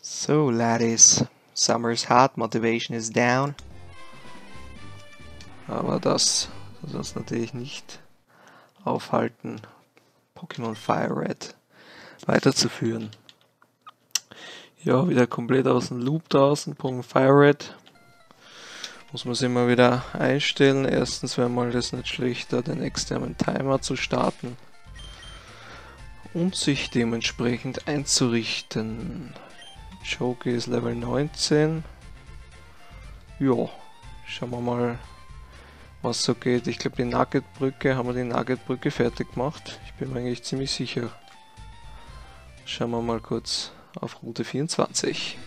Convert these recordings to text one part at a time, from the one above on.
So, laddies, summer's hot, motivation is down. Aber das soll uns natürlich nicht aufhalten, Pokémon Fire Red weiterzuführen. Ja, wieder komplett aus dem Loop draußen, Pokémon Fire Red. Muss man sich mal wieder einstellen. Erstens wäre mal das nicht schlechter, den externen Timer zu starten und sich dementsprechend einzurichten. Choki ist Level 19. Ja, schauen wir mal, was so geht. Ich glaube, die Nugget-Brücke, haben wir die Nugget-Brücke fertig gemacht? Ich bin mir eigentlich ziemlich sicher. Schauen wir mal kurz auf Route 24.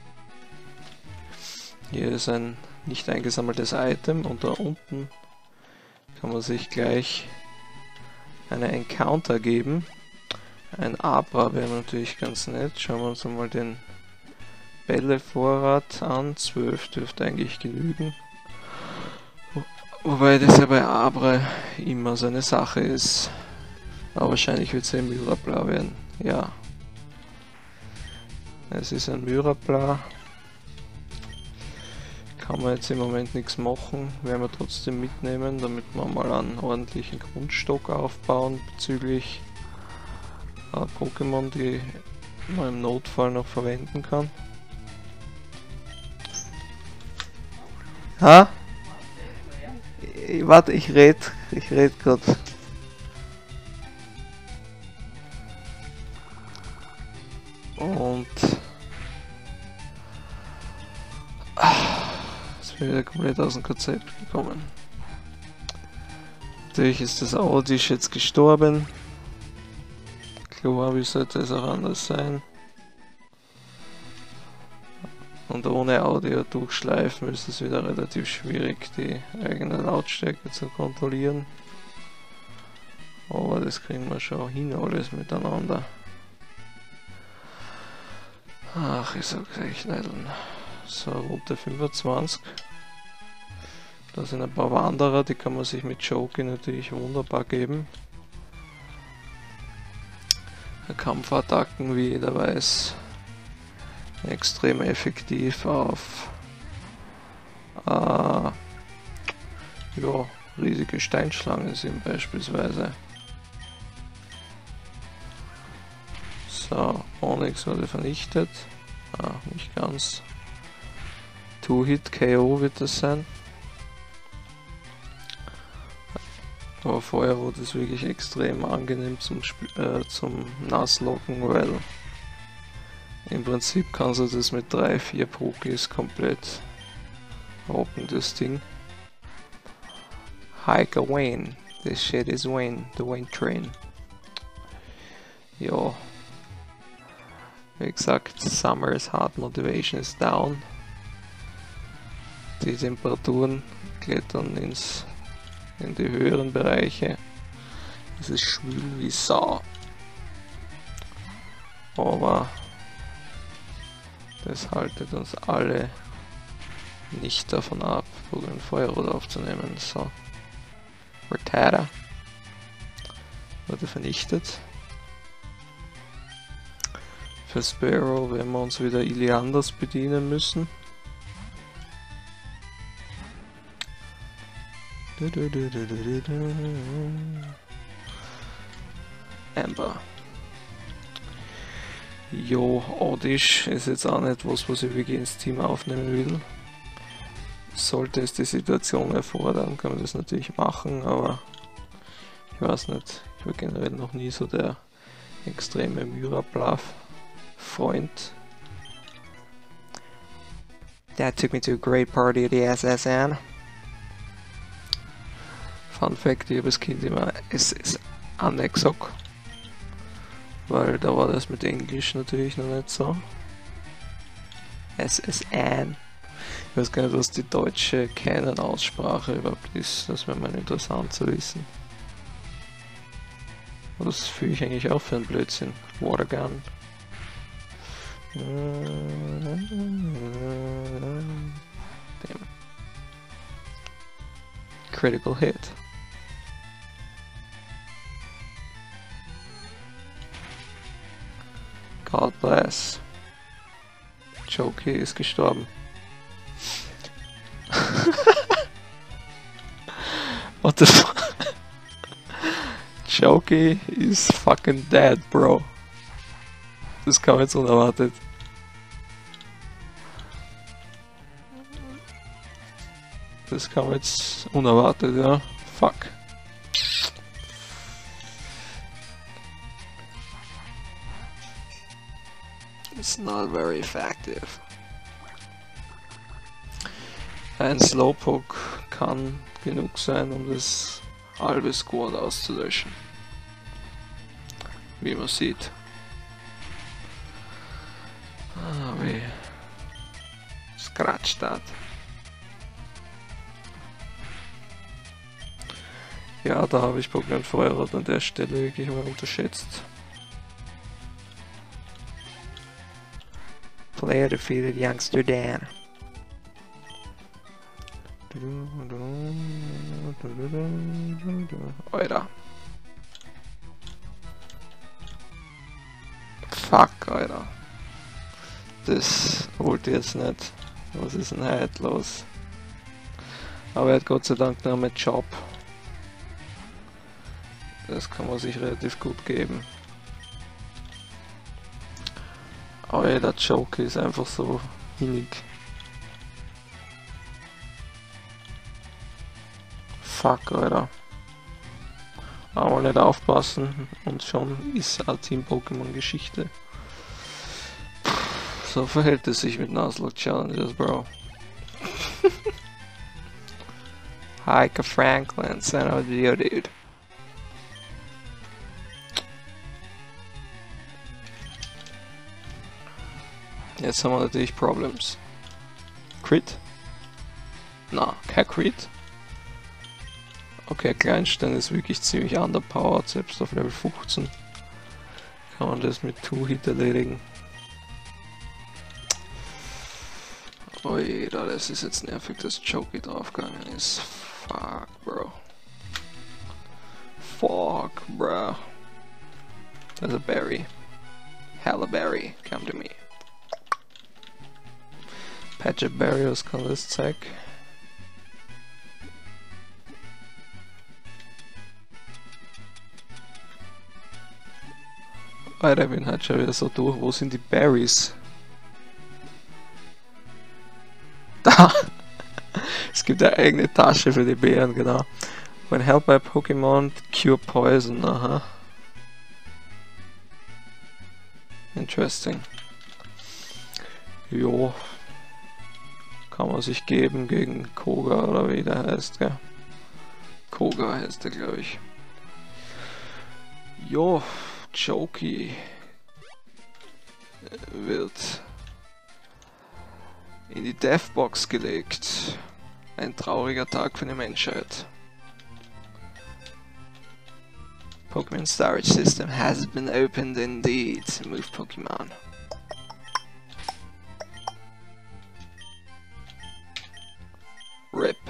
Hier ist ein nicht eingesammeltes Item und da unten kann man sich gleich eine Encounter geben. Ein Abra wäre natürlich ganz nett. Schauen wir uns einmal den Bälle-Vorrat an. 12 dürfte eigentlich genügen. Wobei das ja bei Abra immer so eine Sache ist. Aber wahrscheinlich wird es ein Myrapla werden. Ja. Es ist ein Myrapla. Kann man jetzt im Moment nichts machen. Werden wir trotzdem mitnehmen, damit wir mal einen ordentlichen Grundstock aufbauen bezüglich Pokémon, die man im Notfall noch verwenden kann. Ha? Warte, ich red grad. Und jetzt bin ich wieder komplett aus dem Konzept gekommen. Natürlich ist das Audisch jetzt gestorben. Klar, wie sollte es auch anders sein? Und ohne Audio durchschleifen ist es wieder relativ schwierig, die eigene Lautstärke zu kontrollieren. Aber das kriegen wir schon hin, alles miteinander. Ach, ich sag's echt nicht. So, Route 25. Da sind ein paar Wanderer, die kann man sich mit Choki natürlich wunderbar geben. Kampfattacken, wie jeder weiß, extrem effektiv auf ja, riesige Steinschlangen sind beispielsweise. So, Onyx wurde vernichtet. Nicht ganz. Two-Hit KO wird das sein. Aber vorher wurde es wirklich extrem angenehm zum Nasslocken, weil im Prinzip kannst du das mit 3-4 Pokés komplett rocken, das Ding. Hiker Wayne, this shit is Wayne, the Wayne Train. Ja, wie gesagt, Summer is hot, motivation is down. Die Temperaturen klettern in die höheren Bereiche. Es ist schwül wie Sau. Aber das haltet uns alle nicht davon ab, Pokémon Feuerrot aufzunehmen. So. Rattata wurde vernichtet. Für Sparrow werden wir uns wieder Ilianders bedienen müssen. Amber. Jo, Audisch ist jetzt auch nicht was ich wirklich ins Team aufnehmen will. Sollte es die Situation erfordern, kann man das natürlich machen, aber ich weiß nicht, ich war generell noch nie so der extreme Myrapla-Freund. That took me to a great party at the SSN. Fun Fact, ich habe als Kind immer SS gesagt, weil da war das mit Englisch natürlich noch nicht so. SSN. Ich weiß gar nicht, was die deutsche Canon-Aussprache überhaupt ist, das wäre mal interessant zu wissen. Aber das fühle ich eigentlich auch für einen Blödsinn. Watergun. Damn. Critical Hit. God bless. Chokey ist gestorben. What the fuck? Chokey is fucking dead, bro. Das kam jetzt unerwartet. Das kam jetzt unerwartet, ja. Fuck. It's not very effective. Ein Slowpoke kann genug sein, um das halbe Squad auszulöschen. Wie man sieht. Ah, weh. Scratch that. Ja, da habe ich Pokémon Feuerrad an der Stelle wirklich mal unterschätzt. Player defeated Youngster Dan. Alter. Fuck, Alter. Das wollte ich jetzt nicht. Was ist denn heute los? Aber er hat Gott sei Dank noch einen Job. Das kann man sich relativ gut geben. Aber ja, der Joke ist einfach so hinnig. Fuck, Alter. Aber nicht aufpassen und schon ist eine Team-Pokémon-Geschichte. So verhält es sich mit Nuzlocke Challenges, Bro. Heike Franklin, send out video, dude. Jetzt haben wir natürlich Problems. Crit? Na, kein Crit. Okay, Kleinstein ist wirklich ziemlich underpowered, selbst auf Level 15 kann man das mit 2-Hit erledigen. Oh jeder, das ist jetzt nervig, dass Chokey draufgegangen ist. Fuck, bro. Fuck, bro. There's a berry. Hella berry, come to me. Patch of Barriers kann das Zeug. Alter, ich bin halt schon wieder so durch. Wo sind die Berries? Da! Es gibt eine eigene Tasche für die Beeren, genau. When helped by Pokémon, cure poison, aha. Interesting. Jo. Kann man sich geben gegen Koga oder wie der heißt, gell? Koga heißt der, glaube ich. Jo, Chokey wird in die Deathbox gelegt. Ein trauriger Tag für die Menschheit. Pokémon Storage System has been opened indeed. Move Pokémon. RIP.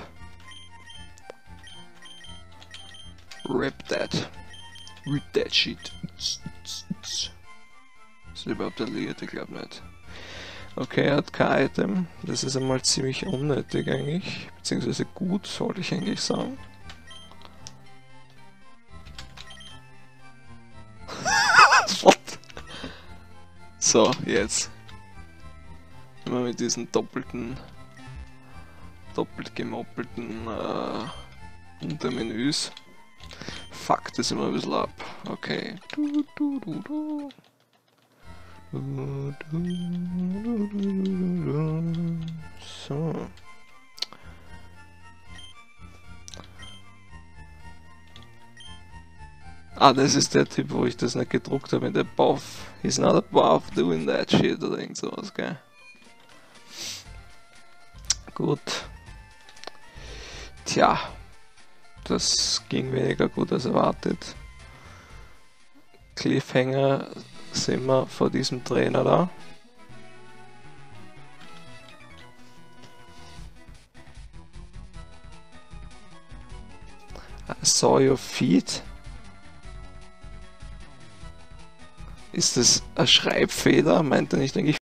RIP that. RIP that shit. Ist überhaupt erledigt? Ich glaube nicht. Okay, er hat kein Item. Das ist einmal ziemlich unnötig eigentlich. Beziehungsweise gut, sollte ich eigentlich sagen. What? So, jetzt. Immer mit diesen doppelt gemoppelten Untermenüs. Fuck, das immer ein bisschen ab. Okay. So. Ah, das ist der Typ, wo ich das nicht gedruckt habe mit der Buff. He's not above doing that shit oder irgend sowas, gell? Gut. Tja. Das ging weniger gut als erwartet. Cliffhanger sind wir vor diesem Trainer da. I saw your feet. Ist das ein Schreibfehler? Meint er nicht eigentlich